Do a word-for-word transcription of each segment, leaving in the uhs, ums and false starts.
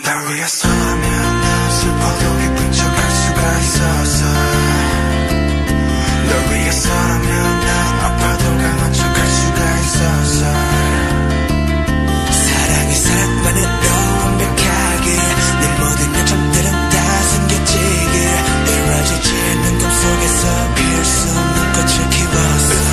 널 위해서라면 난 슬퍼도 기쁜 척 할 수가 있었어. 널 위해서라면 난 아파도 강한 척 할 수가 있었어. 사랑이 사랑만으로 완벽하게 내 모든 약점들은 다 숨겨지게 이루어지지 않는 꿈 속에서 피울 수 없는 꽃을 키웠어.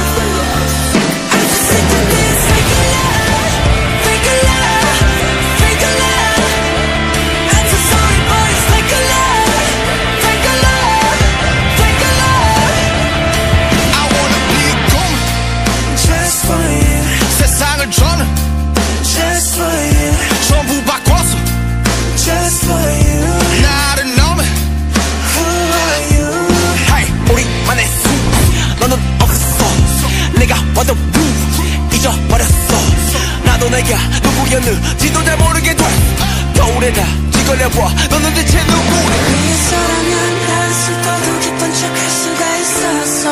내가 누구였는지도 잘 모르게 돼. 겨울에 다 뒤걸려봐. 너는 대체 누구? 위해서라면 난 슬퍼도 기쁜 척 할 수가 있었어.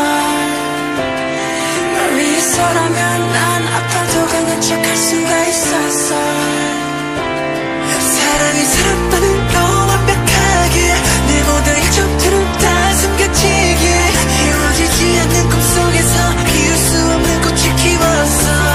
널 위해서라면 난 아파도 강한 척 할 수가 있었어. 사랑이 사랑만으로 완벽하게 내 모든 약점들은 다 숨겨지게 이루어지지 않는 꿈속에서 피울 수 없는 꽃을 키웠어.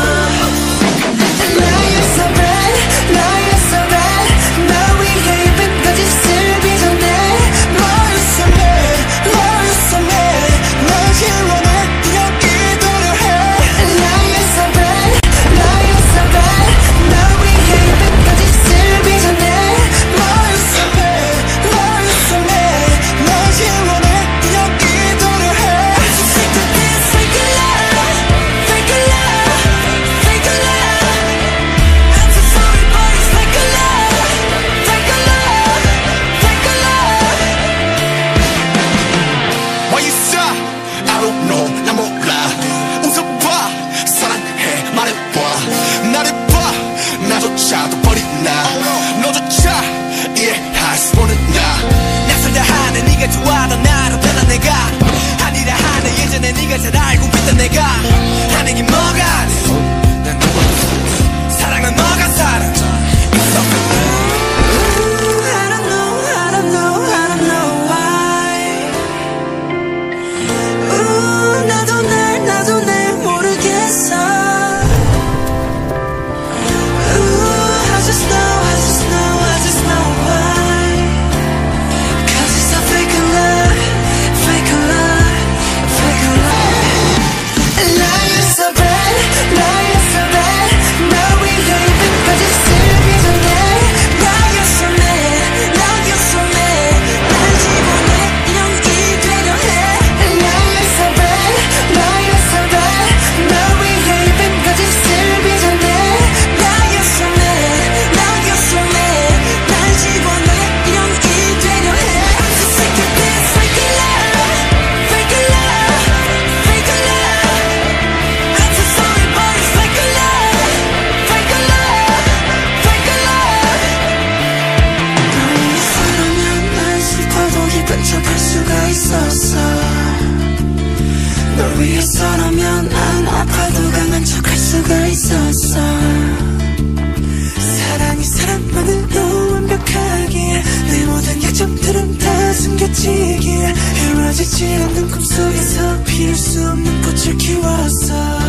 좋아하던 나로 변한 내가 아니라 하는 예전에 네가 잘 알고 있던 내가 하는 게 뭐가 돼? 난 누구도 사랑은 너가 사랑 It's Ooh, I don't know, I don't know, I don't know why Ooh, 나도 날, 나도 날 모르겠어 Ooh, I just know, I just know, I just know why Cause it's a fake love, fake love, fake love Lie is so bad, lie is so bad 너 위해 입은까지 쓰기 전에 Lie is so mad, lie is so mad 날 집어내 영이 되려 해 Lie is so bad, lie is so bad 너 위해 입은까지 쓰기 전에 Lie is so mad, lie is so mad 날 집어내 영이 되려 해 I'm so sick of this fake love, fake love, fake love I'm so sorry but it's fake love, fake love, fake love 널 위해서라면 난 슬퍼도 기쁜 척 할 수가 있었어 널 위해서라면 난 아파도 강한 척 할 수가 있었어 사랑이 사랑만으로 완벽하게 내 모든 약점들은 다 숨겨지게 이루어지지 않는 꿈속에서 피울 수 없는 꽃을 키웠어